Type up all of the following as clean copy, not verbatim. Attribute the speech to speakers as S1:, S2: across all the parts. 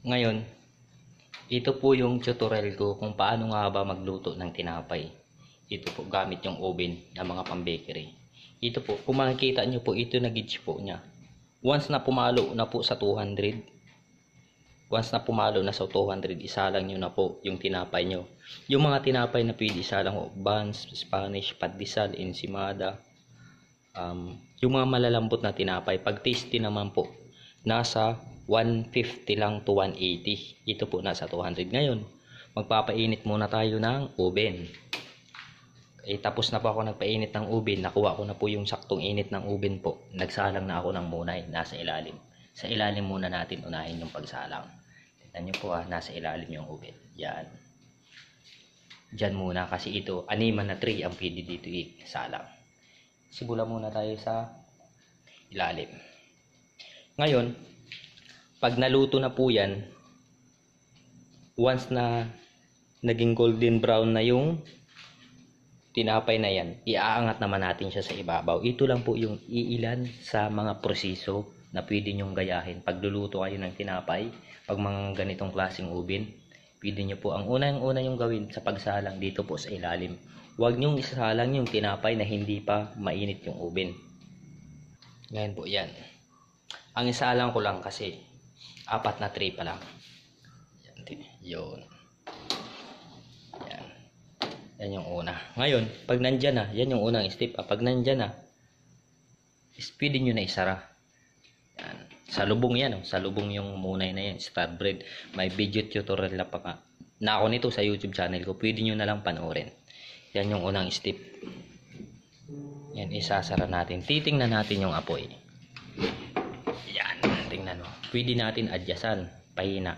S1: Ngayon, ito po yung tutorial ko kung paano nga ba magluto ng tinapay. Ito po gamit yung oven ng mga pambakery. Ito po, kung makikita nyo po, ito na gauge po niya. Once na pumalo na po sa 200, isalang nyo na po yung tinapay nyo. Yung mga tinapay na pwede isalang, buns, Spanish, pandesal, ensimada, yung mga malalambot na tinapay. Pag tasty naman po, nasa 150 lang to 180. Ito po nasa 200. Ngayon, magpapainit muna tayo ng oven. Tapos na po ako nagpainit ng oven. Nakuha ko na po yung saktong init ng oven po. Nagsalang na ako ng munay. Nasa ilalim. Sa ilalim muna natin unahin yung pagsalang. Tignan nyo po nasa ilalim yung oven. Yan. Diyan muna kasi ito, animan na tray ang pwede dito isalang. Simulan muna tayo sa ilalim. Ngayon, pag naluto na po yan, once na naging golden brown na yung tinapay na yan, iaangat naman natin siya sa ibabaw. Ito lang po yung iilan sa mga proseso na pwede nyong gayahin. Pag luluto kayo ng tinapay, pag mga ganitong klaseng oven, pwede nyo po, ang una yung gawin sa pagsalang dito po sa ilalim. Huwag nyong isalang yung tinapay na hindi pa mainit yung oven. Ngayon po yan. Ang isalang ko lang kasi 4 na tray pa lang. Yan. Yan yung una. Ngayon, pag nandyan na, yan yung unang step. Pag nandyan na, pwede nyo na isara. Yan. Salubong yan. Salubong yung munay na yan. Star bread. May video tutorial na pa na ako nito sa YouTube channel ko. Pwede nyo na lang panoorin. Yan yung unang step. Yan, isasara natin. Titingnan natin yung apoy. Yan, tingnan mo. Pwede natin adyasan. Pahina.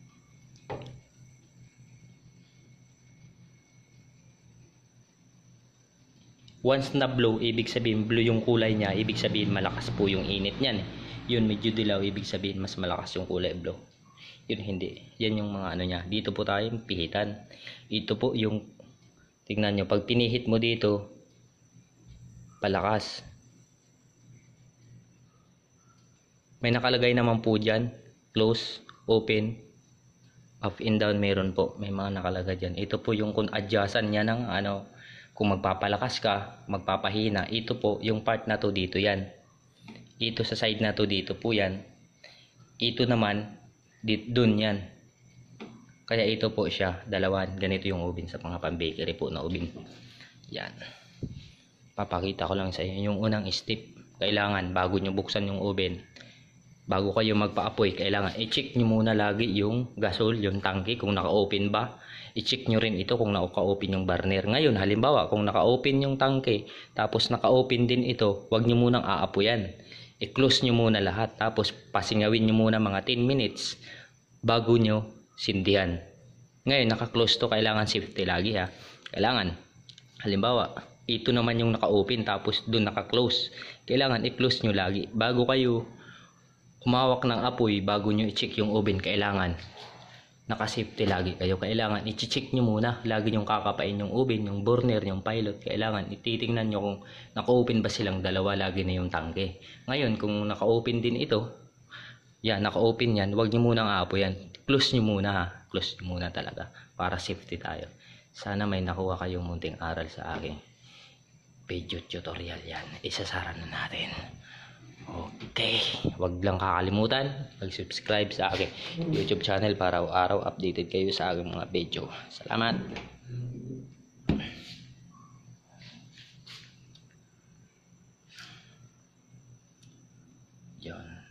S1: Once na blow, ibig sabihin blue yung kulay niya, ibig sabihin malakas po yung init niyan. Yun, medyo dilaw, ibig sabihin mas malakas yung kulay blue. Yun, hindi. Yan yung mga ano niya. Dito po tayo pihitan. Ito po yung, tingnan nyo, pag pinihit mo dito, palakas. May nakalagay naman po dyan, close, open, up and down, meron po. May mga nakalagay dyan. Ito po yung kung adjustan niya ng ano, kung magpapalakas ka, magpapahina, ito po, yung part na to dito yan. Ito sa side na to dito po yan. Ito naman, dun yan. Kaya ito po siya, dalawan. Ganito yung oven sa mga pambakery po na oven. Yan. Papakita ko lang sa inyo yung unang step. Kailangan, bago nyo buksan yung oven, bago kayo magpa-apoy, kailangan i-check nyo muna lagi yung gasol, yung tangke, kung naka-open ba. I-check nyo rin ito kung naka-open yung burner. Ngayon, halimbawa, kung naka-open yung tangke, tapos naka-open din ito, huwag nyo munang aapoyan. I-close nyo muna lahat, tapos pasingawin nyo muna mga 10 minutes bago nyo sindihan. Ngayon, naka-close to, kailangan safety lagi ha. Kailangan, halimbawa, ito naman yung naka-open, tapos dun naka-close. Kailangan i-close nyo lagi. Bago kayo humawak ng apoy, bago nyo i-check yung oven, kailangan naka-safety lagi kayo. Kailangan i-check nyo muna. Lagi nyong kakapain yung oven, yung burner, yung pilot. Kailangan ititingnan nyo kung naka-open ba silang dalawa. Lagi na yung tangke. Ngayon, kung naka-open din ito, yan, naka-open yan, huwag nyo munang aapoyan. Close nyo muna ha. Close nyo muna talaga. Para safety tayo. Sana may nakuha kayong munting aral sa aking video tutorial yan. Isasara na natin. Okay, wag lang kakalimutan mag-subscribe sa aking YouTube channel para araw-araw updated kayo sa aking mga video. Salamat. Yon.